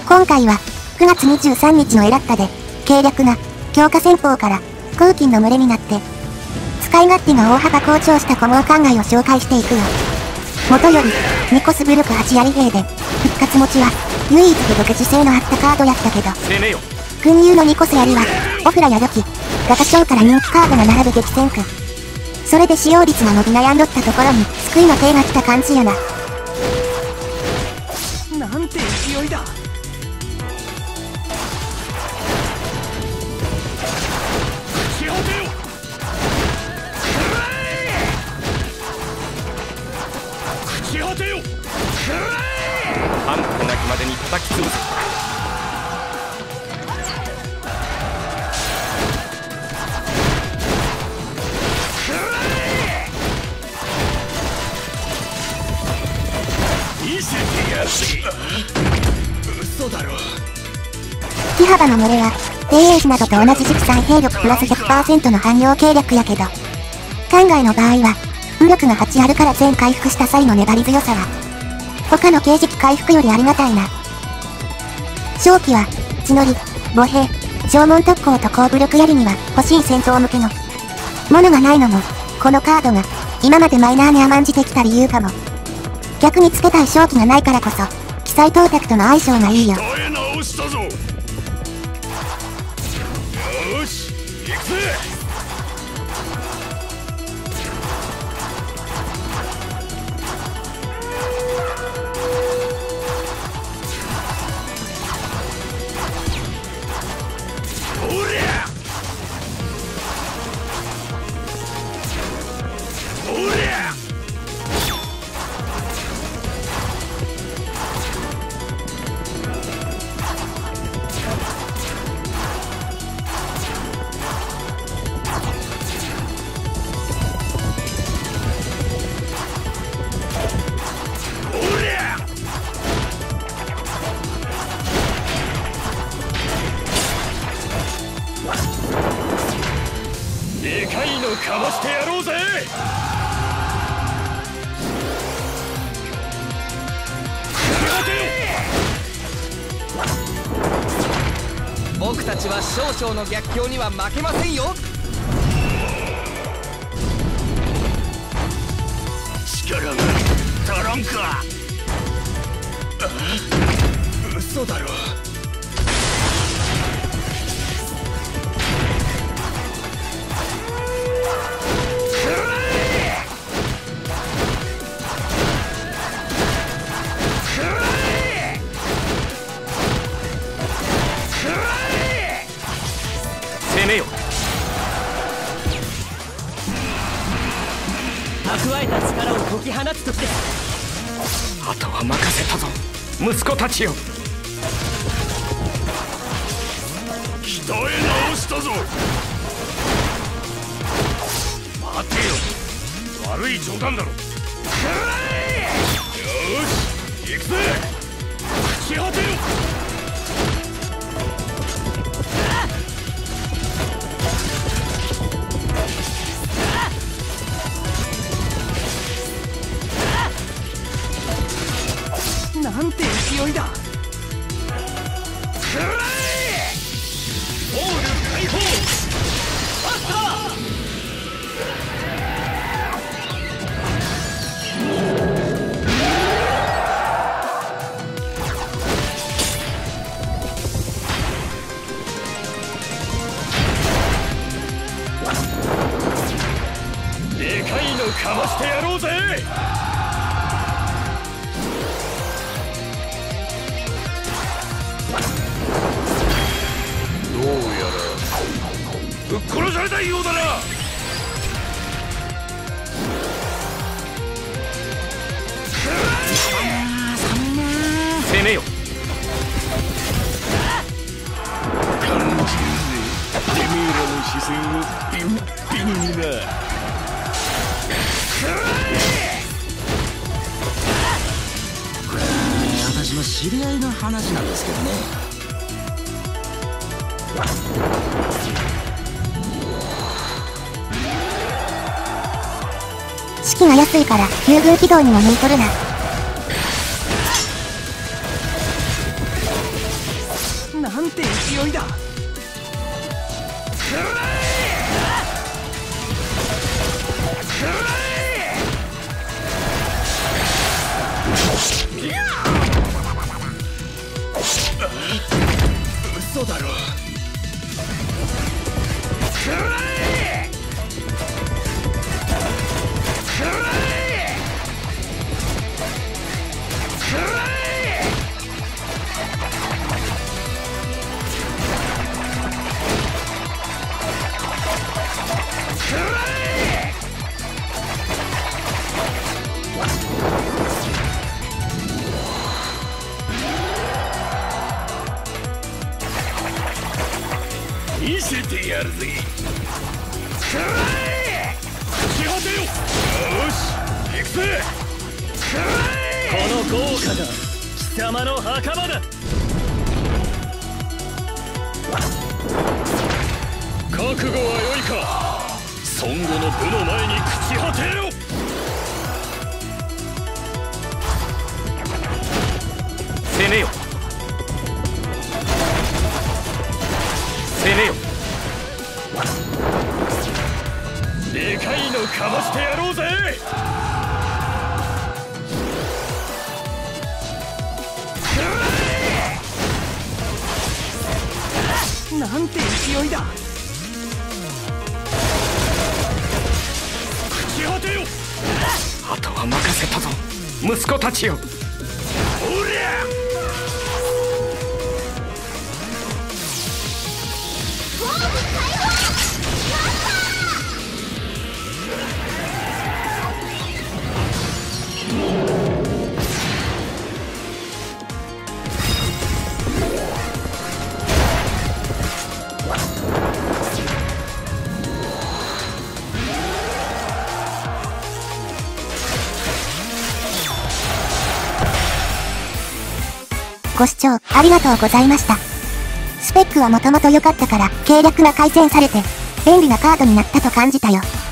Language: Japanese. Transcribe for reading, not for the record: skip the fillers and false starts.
今回は、9月23日のエラッタで、軽略な、強化戦法から、空気の群れになって、使い勝手が大幅向上した古毛考えを紹介していくよ。元より、ニコス武力8槍兵で、復活持ちは、唯一で独自性のあったカードやったけど、群雄のニコス槍は、オフラや土器、ガタ賞から人気カードが並ぶ激戦区。それで使用率が伸び悩んどったところに、救いの手が来た感じやな。 なんて勢いだ。 半歩なきまでに叩き潰す。見せてやる。嘘だろ。 木幅の群れは、低エイジなどと同じ軸3兵力プラス 100% の汎用計略やけど、考えの場合は、武力が8あるから全回復した際の粘り強さは、他の軽軸回復よりありがたいな。正気は、血のり、母兵、縄文特攻と高武力槍には欲しい戦闘向けのものがないのも、このカードが今までマイナーに甘んじてきた理由かも。逆につけたい正気がないからこそ、記載投擲との相性がいいよ。 鍛え直したぞ。よし、行くぜ。でかいのかましてやろうぜ。 僕たちは少々の逆境には負けませんよ。 力が足らんか。嘘だろ。攻めよ。 蓄えた力を解き放つ時です。 あとは任せたぞ、息子たちよ。鍛え直したぞ。待てよ、悪い冗談だろ。よし、行くぜ。朽ち果てよ。 なんて勢いだ。 オール解放。バスター。でかいのかましてやろうぜ。どうやらぶっ殺されたようだな。攻めよ。感じるぜ、てめえらの視線をビンビンにな。 私の知り合いの話なんですけどね。 士気が安いから急軍起動にも向いとるな。 なんて勢いだ。 嘘だろ。見せてやるぜ。朽ち果てよ。よし行くぜ。 この豪華が貴様の墓場だ。 覚悟は良いか。孫悟の部の前に朽ち果てよ。 攻めよ攻めよ。 でかいのかましてやろうぜ。 なんて勢いだ。 朽ち果てよ。 あとは任せたぞ息子たちよ。 おりゃ。 ご視聴ありがとうございました。スペックはもともと良かったから、計略が改善されて、便利なカードになったと感じたよ。